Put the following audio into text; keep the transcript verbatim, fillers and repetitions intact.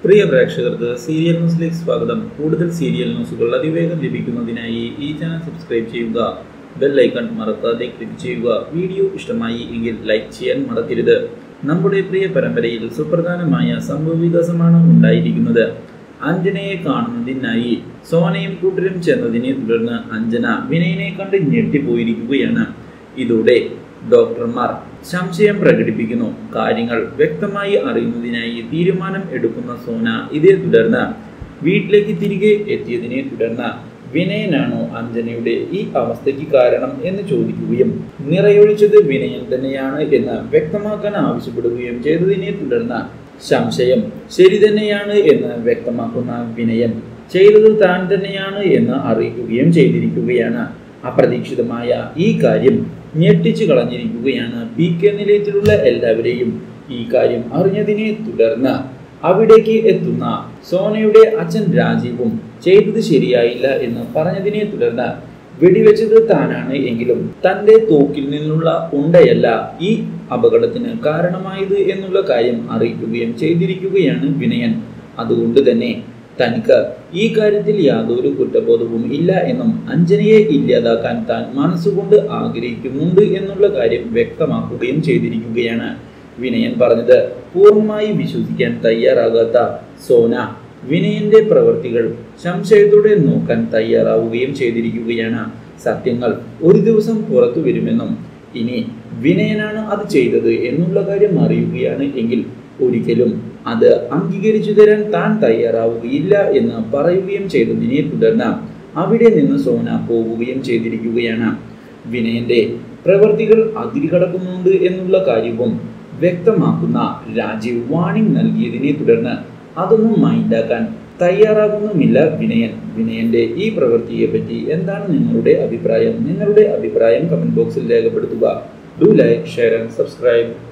പ്രിയ പ്രേക്ഷകർക്ക് സീരിയൽ ന്യൂസിലേക്ക് സ്വാഗതം. കൂടുതൽ സീരിയൽ ന്യൂസുകൾ അതിവേഗം ലഭിക്കുന്നതിനായി ഈ ചാനൽ സബ്സ്ക്രൈബ് ചെയ്യുക. ബെൽ ഐക്കൺ മറക്കാതെ ക്ലിക്ക് ചെയ്യുക. വീഡിയോ ഇഷ്ടമായി എങ്കിൽ ലൈക്ക് ചെയ്യാൻ മറക്കരുത്. നമ്മുടെ പ്രിയ പരമ്പരയിൽ സുപ്രധാനമായ സംഭവവികാസമാണ് ഉണ്ടായിരിക്കുന്നത്. അഞ്ജനയെ കാണുന്നതിനായി സോനയും കൂട്ടരും ചെന്നതിനെ തുടർന്ന് അഞ്ജന വിനയനെ കണ്ട് ഞെട്ടിപ്പോയിരിക്കുകയാണ്. ഇതോടെ ഡോക്ടർമാർ സംശയം പ്രകടിപ്പിക്കുന്നു. കാര്യങ്ങൾ വ്യക്തമായി അറിയുന്നതിനായി തീരുമാനം എടുക്കുന്ന സോന ഇതേ തുടർന്ന് വീട്ടിലേക്ക് തിരികെ എത്തിയതിനെ തുടർന്ന് വിനയനാണോ അഞ്ജനയുടെ ഈ അവസ്ഥയ്ക്ക് കാരണം എന്ന് ചോദിക്കുകയും നിറയൊഴിച്ചത് വിനയൻ തന്നെയാണ് എന്ന് വ്യക്തമാക്കാൻ ആവശ്യപ്പെടുകയും ചെയ്തതിനെ തുടർന്ന് സംശയം ശരി തന്നെയാണ് എന്ന് വ്യക്തമാക്കുന്ന വിനയൻ ചെയ്തത് താൻ തന്നെയാണ് എന്ന് അറിയിക്കുകയും ചെയ്തിരിക്കുകയാണ്. അപ്രതീക്ഷിതമായ ഈ കാര്യം ഞെട്ടിച്ചു കളഞ്ഞിരിക്കുകയാണ് പി കെ നിലയത്തിലുള്ള എല്ലാവരെയും. ഈ കാര്യം അറിഞ്ഞതിനെ തുടർന്ന് അവിടേക്ക് എത്തുന്ന സോനയുടെ അച്ഛൻ രാജീവും ചെയ്തത് ശരിയായില്ല എന്ന് പറഞ്ഞതിനെ തുടർന്ന് വെടിവെച്ചത് താനാണ് എങ്കിലും തൻ്റെ തോക്കിൽ നിന്നുള്ള ഉണ്ടയല്ല ഈ അപകടത്തിന് കാരണമായത് എന്നുള്ള കാര്യം അറിയിക്കുകയും ചെയ്തിരിക്കുകയാണ് വിനയൻ. അതുകൊണ്ട് തന്നെ തനിക്ക് ഈ കാര്യത്തിൽ യാതൊരു കുറ്റബോധവും ഇല്ല എന്നും അഞ്ജനയെ ഇല്ലാതാക്കാൻ താൻ മനസ്സുകൊണ്ട് ആഗ്രഹിക്കുന്നുണ്ട് എന്നുള്ള കാര്യം വ്യക്തമാക്കുകയും ചെയ്തിരിക്കുകയാണ്. വിനയൻ പറഞ്ഞത് പൂർണ്ണമായി വിശ്വസിക്കാൻ തയ്യാറാകാത്ത സോന വിനയന്റെ പ്രവൃത്തികൾ സംശയത്തോടെ നോക്കാൻ തയ്യാറാവുകയും ചെയ്തിരിക്കുകയാണ്. സത്യങ്ങൾ ഒരു ദിവസം പുറത്തു വരുമെന്നും ഇനി വിനയനാണ് അത് ചെയ്തത് എന്നുള്ള കാര്യം അറിയുകയാണ് എങ്കിൽ ഒരിക്കലും അത് അംഗീകരിച്ചു തരാൻ താൻ തയ്യാറാവുകയില്ല എന്ന് പറയുകയും ചെയ്തതിനെ തുടർന്ന് അവിടെ നിന്ന് സോന പോവുകയും ചെയ്തിരിക്കുകയാണ്. വിനയന്റെ പ്രവൃത്തികൾ അതിരുകടക്കുന്നുണ്ട് എന്നുള്ള കാര്യവും വ്യക്തമാക്കുന്ന രാജീവ് വാണിംഗ് നൽകിയതിനെ തുടർന്ന് അതൊന്നും മൈൻഡാക്കാൻ തയ്യാറാകുന്നുമില്ല വിനയൻ. വിനയന്റെ ഈ പ്രവൃത്തിയെ പറ്റി എന്താണ് നിങ്ങളുടെ അഭിപ്രായം? നിങ്ങളുടെ അഭിപ്രായം കമന്റ് ബോക്സിൽ രേഖപ്പെടുത്തുക. Do like, share and subscribe.